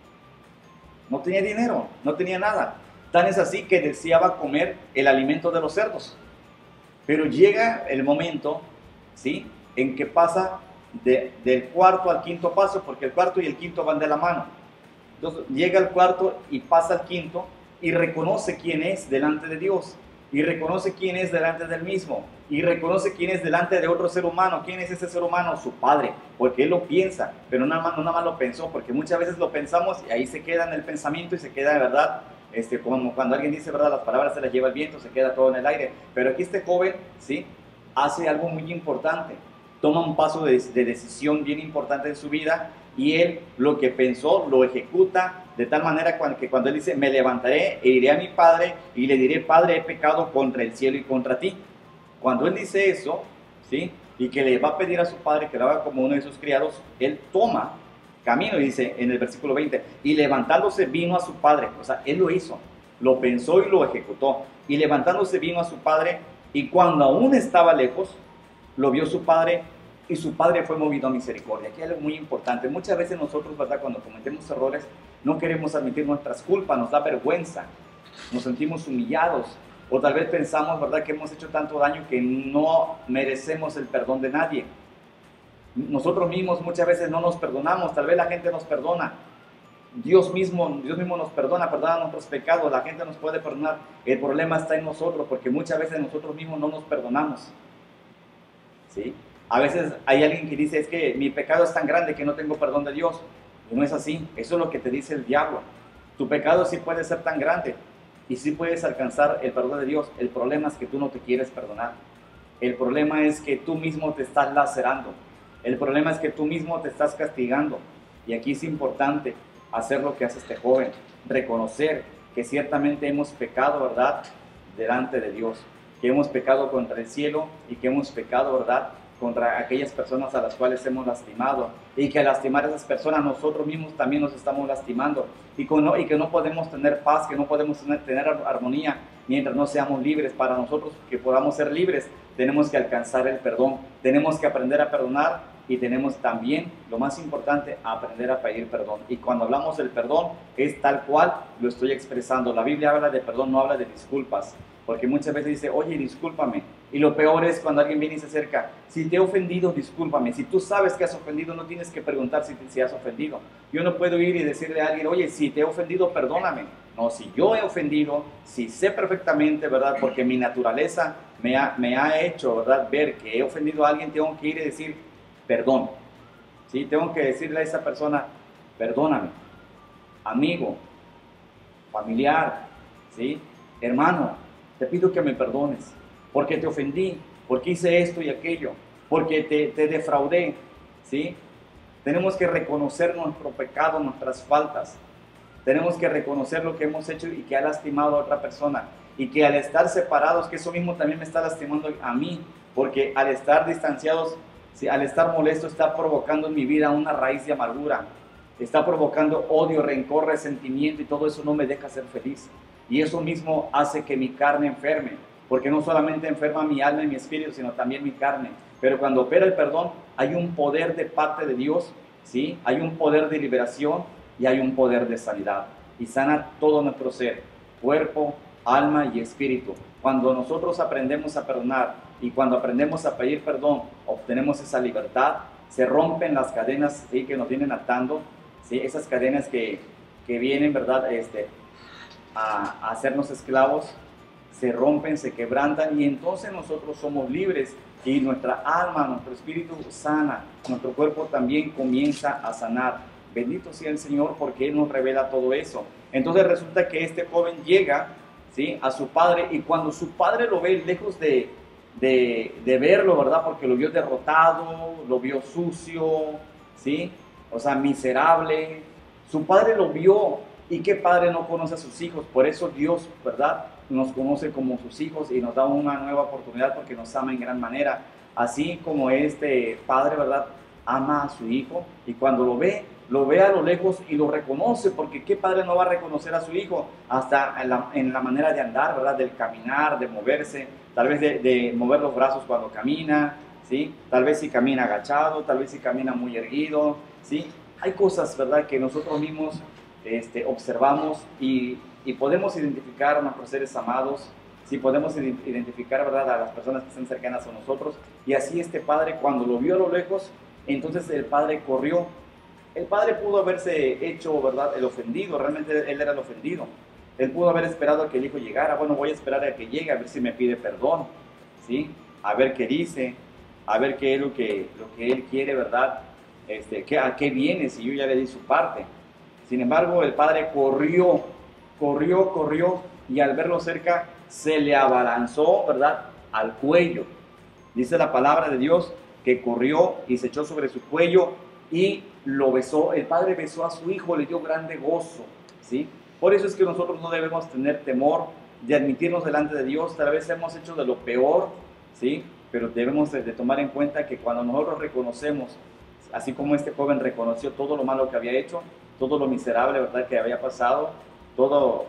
No tenía dinero, no tenía nada. Tan es así que deseaba comer el alimento de los cerdos. Pero llega el momento, ¿sí?, en que pasa del cuarto al quinto paso, porque el cuarto y el quinto van de la mano. Entonces llega al cuarto y pasa al quinto y reconoce quién es delante de Dios, y reconoce quién es delante del mismo, y reconoce quién es delante de otro ser humano. ¿Quién es ese ser humano? Su padre, porque él lo piensa, pero no nada más lo pensó, porque muchas veces lo pensamos y ahí se queda en el pensamiento y se queda, de verdad, como cuando alguien dice, ¿verdad?, las palabras se las lleva el viento, se queda todo en el aire. Pero aquí este joven, ¿sí?, hace algo muy importante, toma un paso de decisión bien importante en su vida, y él lo que pensó lo ejecuta de tal manera que cuando él dice, me levantaré e iré a mi padre y le diré, Padre, he pecado contra el cielo y contra ti. Cuando él dice eso, ¿sí?, y que le va a pedir a su padre que lo haga como uno de sus criados, él toma camino, y dice en el versículo 20, y levantándose vino a su padre. O sea, él lo hizo, lo pensó y lo ejecutó. Y levantándose vino a su padre, y cuando aún estaba lejos, lo vio su padre, y su padre fue movido a misericordia. Aquí hay algo muy importante. Muchas veces nosotros, ¿verdad?, cuando cometemos errores, no queremos admitir nuestras culpas, nos da vergüenza, nos sentimos humillados, o tal vez pensamos, ¿verdad?, que hemos hecho tanto daño que no merecemos el perdón de nadie. Nosotros mismos muchas veces no nos perdonamos, tal vez la gente nos perdona, Dios mismo nos perdona nuestros pecados, la gente nos puede perdonar. El problema está en nosotros, porque muchas veces nosotros mismos no nos perdonamos, ¿sí? A veces hay alguien que dice, es que mi pecado es tan grande que no tengo perdón de Dios. Y no es así, eso es lo que te dice el diablo. Tu pecado sí puede ser tan grande y sí puedes alcanzar el perdón de Dios. El problema es que tú no te quieres perdonar. El problema es que tú mismo te estás lacerando. El problema es que tú mismo te estás castigando. Y aquí es importante hacer lo que hace este joven, reconocer que ciertamente hemos pecado, ¿verdad?, delante de Dios, que hemos pecado contra el cielo y que hemos pecado, ¿verdad?, contra aquellas personas a las cuales hemos lastimado, y que al lastimar a esas personas nosotros mismos también nos estamos lastimando, y que no podemos tener paz, que no podemos tener armonía mientras no seamos libres. Para nosotros que podamos ser libres tenemos que alcanzar el perdón, tenemos que aprender a perdonar, y tenemos también, lo más importante, aprender a pedir perdón. Y cuando hablamos del perdón es tal cual lo estoy expresando. La Biblia habla de perdón, no habla de disculpas, porque muchas veces dice, oye, discúlpame, Y lo peor es cuando alguien viene y se acerca, si te he ofendido, discúlpame. Si tú sabes que has ofendido, no tienes que preguntar si has ofendido. Yo no puedo ir y decirle a alguien, oye, si te he ofendido, perdóname. No, si yo he ofendido, si sé perfectamente, ¿verdad? Porque mi naturaleza me ha hecho, ¿verdad? Ver que he ofendido a alguien, tengo que ir y decir, perdón. ¿Sí? Tengo que decirle a esa persona, perdóname, amigo, familiar, ¿sí? Hermano, te pido que me perdones, porque te ofendí, porque hice esto y aquello, porque te defraudé, ¿sí? Tenemos que reconocer nuestro pecado, nuestras faltas. Tenemos que reconocer lo que hemos hecho y que ha lastimado a otra persona. Y que al estar separados, que eso mismo también me está lastimando a mí, porque al estar distanciados, sí, al estar molesto, está provocando en mi vida una raíz de amargura. Está provocando odio, rencor, resentimiento y todo eso no me deja ser feliz. Y eso mismo hace que mi carne enferme, porque no solamente enferma mi alma y mi espíritu, sino también mi carne. Pero cuando opera el perdón, hay un poder de parte de Dios, ¿sí? Hay un poder de liberación y hay un poder de sanidad. Y sana todo nuestro ser, cuerpo, alma y espíritu. Cuando nosotros aprendemos a perdonar y cuando aprendemos a pedir perdón, obtenemos esa libertad, se rompen las cadenas, ¿sí?, que nos vienen atando, ¿sí? Esas cadenas que vienen, ¿verdad?, a hacernos esclavos, se rompen, se quebrantan y entonces nosotros somos libres y nuestra alma, nuestro espíritu sana, nuestro cuerpo también comienza a sanar. Bendito sea el Señor porque Él nos revela todo eso. Entonces resulta que este joven llega, ¿sí?, a su padre y cuando su padre lo ve, lejos de verlo, ¿verdad?, porque lo vio derrotado, lo vio sucio, ¿sí?, o sea, miserable, su padre lo vio. ¿Y qué padre no conoce a sus hijos? Por eso Dios, ¿verdad?, nos conoce como sus hijos y nos da una nueva oportunidad porque nos ama en gran manera. Así como este padre, ¿verdad?, ama a su hijo y cuando lo ve a lo lejos y lo reconoce, porque ¿qué padre no va a reconocer a su hijo? Hasta en la manera de andar, ¿verdad?, del caminar, de moverse, tal vez de mover los brazos cuando camina, ¿sí? Tal vez si camina agachado, tal vez si camina muy erguido, ¿sí? Hay cosas, ¿verdad?, que nosotros mismos observamos y podemos identificar a nuestros seres amados, sí, podemos identificar, ¿verdad?, a las personas que están cercanas a nosotros. Y así este padre, cuando lo vio a lo lejos, entonces el padre corrió. El padre pudo haberse hecho, ¿verdad?, el ofendido, realmente él era el ofendido. Él pudo haber esperado a que el hijo llegara. Bueno, voy a esperar a que llegue, a ver si me pide perdón, ¿sí? A ver qué dice, a ver qué es lo que él quiere, ¿verdad? A qué viene si yo ya le di su parte. Sin embargo, el padre corrió y al verlo cerca se le abalanzó, ¿verdad?, al cuello. Dice la palabra de Dios que corrió y se echó sobre su cuello y lo besó. El padre besó a su hijo, le dio grande gozo, ¿sí? Por eso es que nosotros no debemos tener temor de admitirnos delante de Dios. Tal vez hemos hecho de lo peor, ¿sí? Pero debemos de tomar en cuenta que cuando nosotros reconocemos, así como este joven reconoció todo lo malo que había hecho, todo lo miserable, ¿verdad?, que había pasado, todo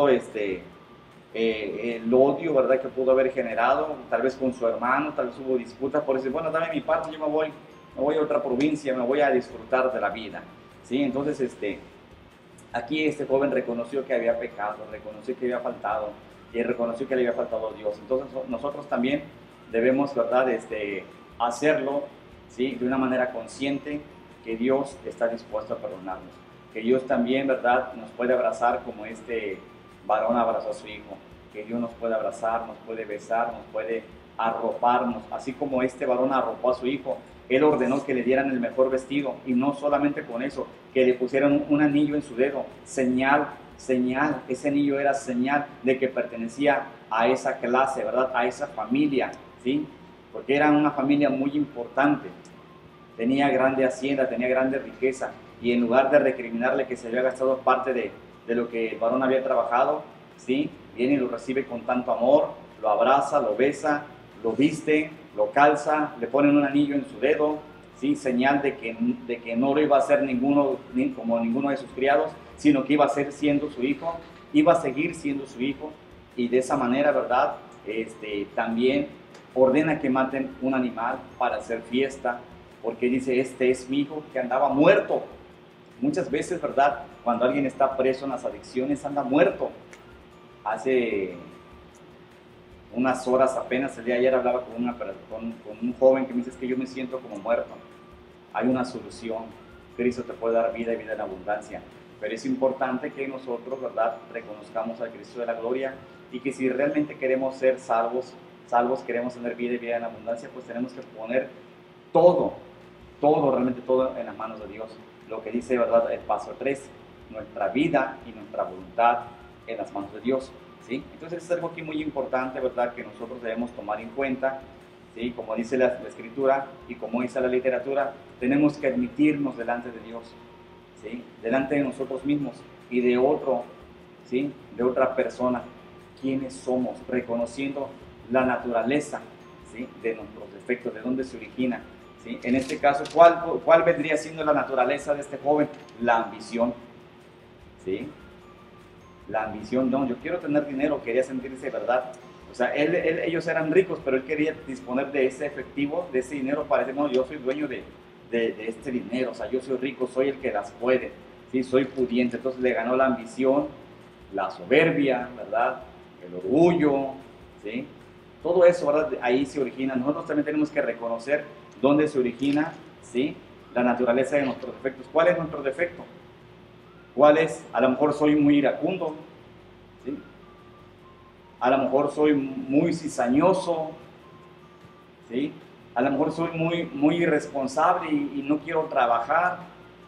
el odio, ¿verdad?, que pudo haber generado, tal vez con su hermano, tal vez hubo disputas por decir, bueno, dame mi parte, yo me voy a otra provincia, me voy a disfrutar de la vida, ¿sí? Entonces, aquí este joven reconoció que había pecado, reconoció que había faltado, y reconoció que le había faltado a Dios. Entonces, nosotros también debemos, ¿verdad?, hacerlo, ¿sí?, de una manera consciente, que Dios está dispuesto a perdonarnos, que Dios también, ¿verdad?, nos puede abrazar como este varón abrazó a su hijo, que Dios nos puede abrazar, nos puede besar, nos puede arroparnos, así como este varón arropó a su hijo. Él ordenó que le dieran el mejor vestido y no solamente con eso, que le pusieran un anillo en su dedo, señal, ese anillo era señal de que pertenecía a esa clase, ¿verdad?, a esa familia, ¿sí?, porque era una familia muy importante, tenía grande hacienda, tenía grande riqueza, y en lugar de recriminarle que se había gastado parte de lo que el varón había trabajado, ¿sí?, viene y lo recibe con tanto amor, lo abraza, lo besa, lo viste, lo calza, le ponen un anillo en su dedo, ¿sí?, señal de que no lo iba a hacer como ninguno de sus criados, sino que iba a ser siendo su hijo, iba a seguir siendo su hijo, y de esa manera, ¿verdad?, también ordena que maten un animal para hacer fiesta, porque dice, este es mi hijo que andaba muerto. Muchas veces, ¿verdad?, cuando alguien está preso en las adicciones, anda muerto. Hace unas horas apenas, el día de ayer hablaba con un joven que me dice: es que yo me siento como muerto. Hay una solución. Cristo te puede dar vida y vida en abundancia. Pero es importante que nosotros, ¿verdad?, reconozcamos al Cristo de la gloria, y que si realmente queremos ser salvos, queremos tener vida y vida en abundancia, pues tenemos que poner todo, realmente todo en las manos de Dios. Lo que dice, ¿verdad?, el paso 3, nuestra vida y nuestra voluntad en las manos de Dios, ¿sí? Entonces es algo aquí muy importante, ¿verdad?, que nosotros debemos tomar en cuenta, ¿sí? Como dice la Escritura y como dice la literatura, tenemos que admitirnos delante de Dios, ¿sí?, delante de nosotros mismos y de otro, ¿sí?, de otra persona, quiénes somos, reconociendo la naturaleza, ¿sí?, de nuestros defectos, de dónde se origina, ¿sí? En este caso, ¿cuál vendría siendo la naturaleza de este joven? La ambición, ¿sí? La ambición, no, yo quiero tener dinero, quería sentirse, ¿verdad? O sea, ellos eran ricos, pero él quería disponer de ese efectivo, de ese dinero, para decir: no, yo soy dueño de este dinero, o sea, yo soy rico, soy el que las puede, ¿sí? Soy pudiente. Entonces le ganó la ambición, la soberbia, ¿verdad?, el orgullo, ¿sí? Todo eso, ¿verdad?, ahí se origina. Nosotros también tenemos que reconocer dónde se origina, ¿sí?, la naturaleza de nuestros defectos. ¿Cuál es nuestro defecto? ¿Cuál es? A lo mejor soy muy iracundo, ¿sí? A lo mejor soy muy cizañoso, ¿sí? A lo mejor soy muy irresponsable y no quiero trabajar.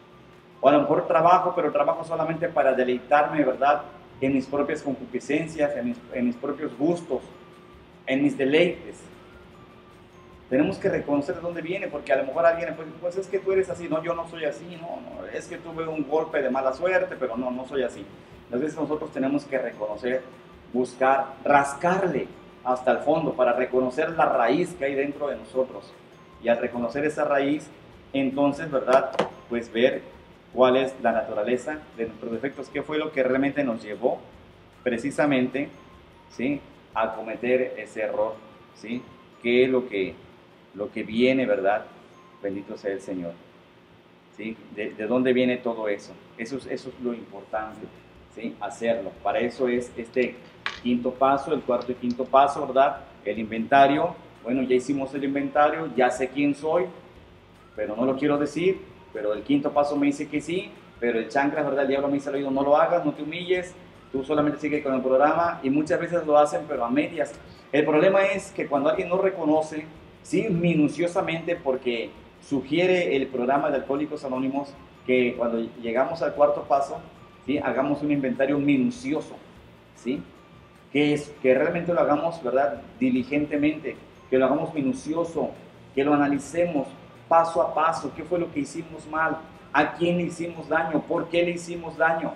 O a lo mejor trabajo, pero trabajo solamente para deleitarme, ¿verdad?, en mis propias concupiscencias, en mis propios gustos, en mis deleites. Tenemos que reconocer de dónde viene, porque a lo mejor alguien pues es que tú eres así. No, yo no soy así, no, es que tuve un golpe de mala suerte, pero no soy así. Entonces nosotros tenemos que reconocer, buscar, rascarle hasta el fondo para reconocer la raíz que hay dentro de nosotros. Y al reconocer esa raíz, entonces, ¿verdad?, pues ver cuál es la naturaleza de nuestros defectos, qué fue lo que realmente nos llevó precisamente, ¿sí?, a cometer ese error, ¿sí?, qué es lo que viene, ¿verdad? Bendito sea el Señor, ¿sí? ¿De dónde viene todo eso? Eso es lo importante, ¿sí?, hacerlo. Para eso es este quinto paso, el cuarto y quinto paso, ¿verdad? El inventario. Bueno, ya hicimos el inventario, ya sé quién soy, pero no lo quiero decir. Pero el quinto paso me dice que sí, pero el chanclas, ¿verdad?, el diablo me dice al oído: no lo hagas, no te humilles, tú solamente sigue con el programa. Y muchas veces lo hacen, pero a medias. El problema es que cuando alguien no reconoce, sí, minuciosamente, porque sugiere el programa de Alcohólicos Anónimos que cuando llegamos al cuarto paso, ¿sí?, hagamos un inventario minucioso, ¿sí?, que realmente lo hagamos, ¿verdad?, diligentemente, que lo hagamos minucioso, que lo analicemos paso a paso. ¿Qué fue lo que hicimos mal? ¿A quién le hicimos daño? ¿Por qué le hicimos daño?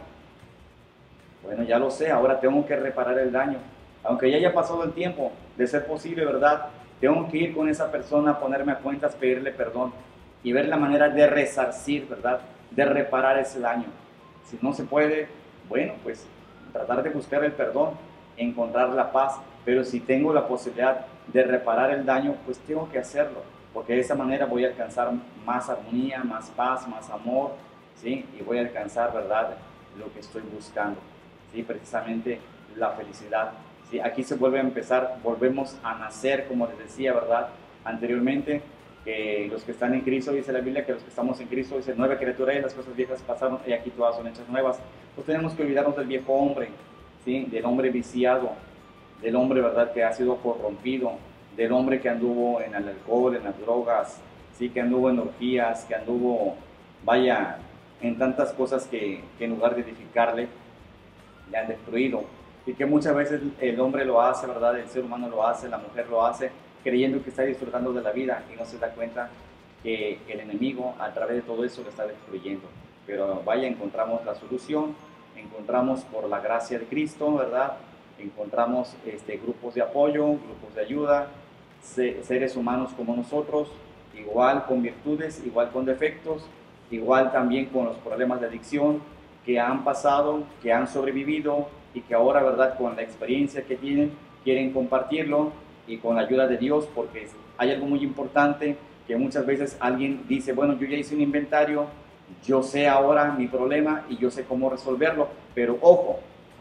Bueno, ya lo sé, ahora tengo que reparar el daño. Aunque ya haya pasado el tiempo, de ser posible, ¿verdad?, tengo que ir con esa persona, ponerme a cuentas, pedirle perdón y ver la manera de resarcir, ¿verdad?, de reparar ese daño. Si no se puede, bueno, pues tratar de buscar el perdón, encontrar la paz. Pero si tengo la posibilidad de reparar el daño, pues tengo que hacerlo, porque de esa manera voy a alcanzar más armonía, más paz, más amor, ¿sí?, y voy a alcanzar, ¿verdad?, lo que estoy buscando, ¿sí?, precisamente la felicidad. ¿Sí? Aquí se vuelve a empezar, volvemos a nacer, como les decía, ¿verdad?, anteriormente, que los que están en Cristo, dice la Biblia, que los que estamos en Cristo, dice: nueva criatura, y las cosas viejas pasaron y aquí todas son hechas nuevas. Pues tenemos que olvidarnos del viejo hombre, ¿sí?, del hombre viciado, del hombre, ¿verdad?, que ha sido corrompido, del hombre que anduvo en el alcohol, en las drogas, ¿sí?, que anduvo en orgías, que anduvo, vaya, en tantas cosas que en lugar de edificarle, le han destruido. Y que muchas veces el hombre lo hace, ¿verdad?, el ser humano lo hace, la mujer lo hace, creyendo que está disfrutando de la vida, y no se da cuenta que el enemigo a través de todo eso lo está destruyendo. Pero vaya, encontramos la solución, encontramos por la gracia de Cristo, ¿verdad?, encontramos grupos de apoyo, grupos de ayuda, seres humanos como nosotros, igual con virtudes, igual con defectos, igual también con los problemas de adicción, que han pasado, que han sobrevivido, y que ahora, ¿verdad?, con la experiencia que tienen, quieren compartirlo, y con la ayuda de Dios, porque hay algo muy importante, que muchas veces alguien dice: bueno, yo ya hice un inventario, yo sé ahora mi problema y yo sé cómo resolverlo. Pero ojo,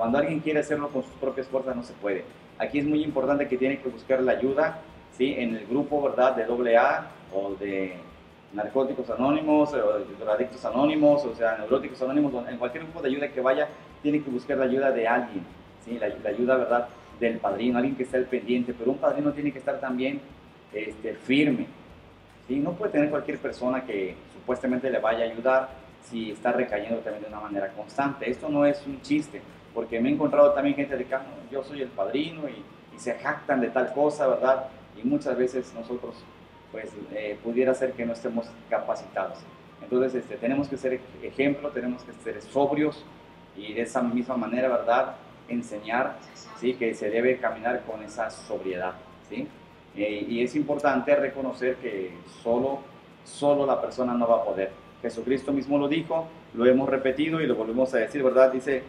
Cuando alguien quiere hacerlo con sus propias fuerzas no se puede. Aquí es muy importante que tiene que buscar la ayuda, ¿sí? En el grupo, ¿verdad?, de AA o de Narcóticos Anónimos, o de Drogadictos Anónimos, o sea, Neuróticos Anónimos, en cualquier grupo de ayuda que vaya, tiene que buscar la ayuda de alguien, ¿sí? La ayuda, ¿verdad?, del padrino, alguien que esté al pendiente, pero un padrino tiene que estar también firme, ¿sí? No puede tener cualquier persona que supuestamente le vaya a ayudar si está recayendo también de una manera constante. Esto no es un chiste, porque me he encontrado también gente de que yo soy el padrino y se jactan de tal cosa, ¿verdad? Y muchas veces nosotros, pues, pudiera ser que no estemos capacitados. Entonces, tenemos que ser ejemplo, tenemos que ser sobrios y de esa misma manera, ¿verdad?, enseñar, ¿sí?, que se debe caminar con esa sobriedad, ¿sí? Y es importante reconocer que solo la persona no va a poder. Jesucristo mismo lo dijo, lo hemos repetido y lo volvemos a decir, ¿verdad? Dice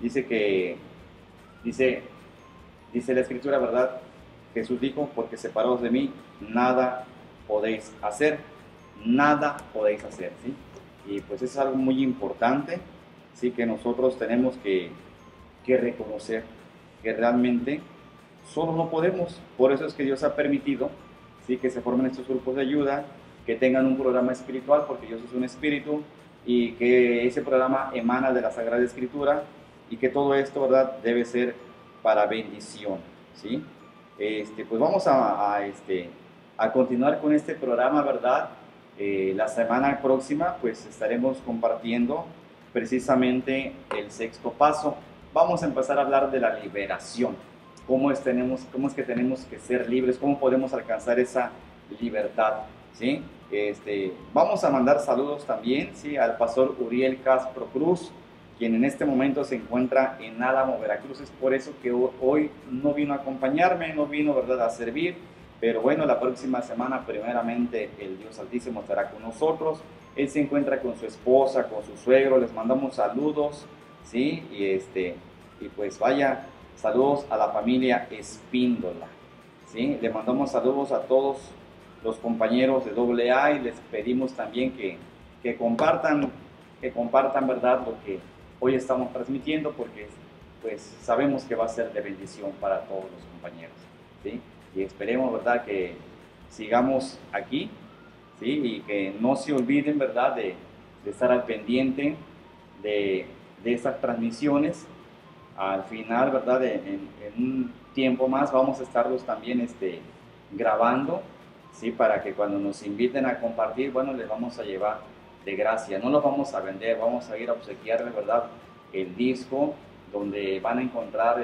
la Escritura, ¿verdad? Jesús dijo, porque separados de mí, nada podéis hacer, ¿sí? Y pues eso es algo muy importante, ¿sí?, que nosotros tenemos que reconocer que realmente solo no podemos. Por eso es que Dios ha permitido, ¿sí?, que se formen estos grupos de ayuda, que tengan un programa espiritual, porque Dios es un espíritu, y que ese programa emana de la Sagrada Escritura, y que todo esto, ¿verdad?, debe ser para bendición, ¿sí? Pues vamos a continuar con este programa, ¿verdad? La semana próxima, pues estaremos compartiendo precisamente el sexto paso. Vamos a empezar a hablar de la liberación. Cómo es que tenemos que ser libres, cómo podemos alcanzar esa libertad, ¿sí? Vamos a mandar saludos también, ¿sí?, al pastor Uriel Castro Cruz, quien en este momento se encuentra en Álamo, Veracruz. Es por eso que hoy no vino a acompañarme, no vino, ¿verdad?, a servir, pero bueno, la próxima semana primeramente el Dios Altísimo estará con nosotros. Él se encuentra con su esposa, con su suegro, les mandamos saludos, ¿sí? Y pues vaya, saludos a la familia Espíndola, ¿sí? Le mandamos saludos a todos los compañeros de AA y les pedimos también que compartan, ¿verdad?, lo que hoy estamos transmitiendo, porque pues sabemos que va a ser de bendición para todos los compañeros, ¿sí? Y esperemos, ¿verdad?, que sigamos aquí, ¿sí?, y que no se olviden, ¿verdad?, de estar al pendiente de estas transmisiones. Al final, ¿verdad?, en un tiempo más vamos a estarlos también grabando, ¿sí?, para que cuando nos inviten a compartir, bueno, les vamos a llevar de gracia. No los vamos a vender, vamos a ir a obsequiarles, ¿verdad?, el disco donde van a encontrar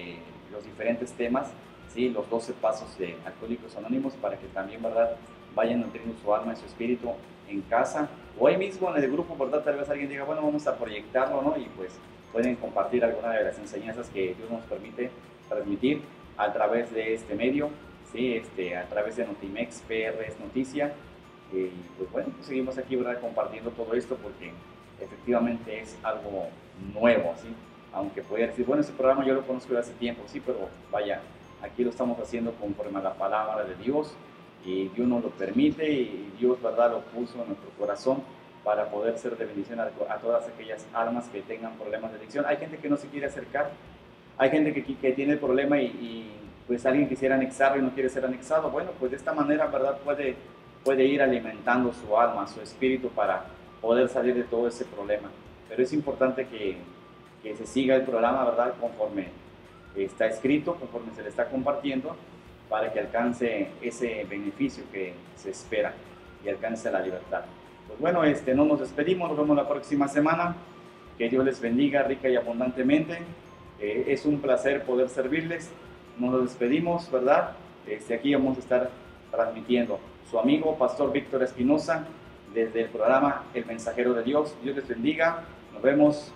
los diferentes temas, ¿sí?, los 12 pasos de Alcohólicos Anónimos, para que también, ¿verdad?, vayan nutriendo su alma y su espíritu en casa o ahí mismo en el grupo, ¿verdad? Tal vez alguien diga, bueno, vamos a proyectarlo, ¿no? Y pues pueden compartir alguna de las enseñanzas que Dios nos permite transmitir a través de este medio, ¿sí? A través de Notimex PR es Noticia. Y pues bueno, pues seguimos aquí, ¿verdad?, compartiendo todo esto, porque efectivamente es algo nuevo, ¿sí? Aunque podría decir, bueno, este programa yo lo conozco de hace tiempo, sí, pero vaya, aquí lo estamos haciendo conforme a la palabra de Dios, y Dios nos lo permite, y Dios, ¿verdad?, lo puso en nuestro corazón para poder ser de bendición a todas aquellas almas que tengan problemas de adicción. Hay gente que no se quiere acercar, hay gente que tiene el problema y pues alguien quisiera anexarlo y no quiere ser anexado. Bueno, pues de esta manera, ¿verdad?, puede ir alimentando su alma, su espíritu, para poder salir de todo ese problema. Pero es importante que se siga el programa, ¿verdad?, conforme está escrito, conforme se le está compartiendo, para que alcance ese beneficio que se espera y alcance la libertad. Pues bueno, no nos despedimos, nos vemos la próxima semana. Que Dios les bendiga rica y abundantemente. Es un placer poder servirles. Nos despedimos, ¿verdad? Aquí vamos a estar transmitiendo. Su amigo, Pastor Víctor Espinosa, desde el programa El Mensajero de Dios. Dios les bendiga. Nos vemos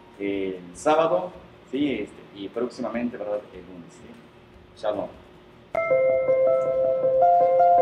el sábado, ¿sí? Y próximamente, ¿verdad?, el lunes, ¿sí? Shalom.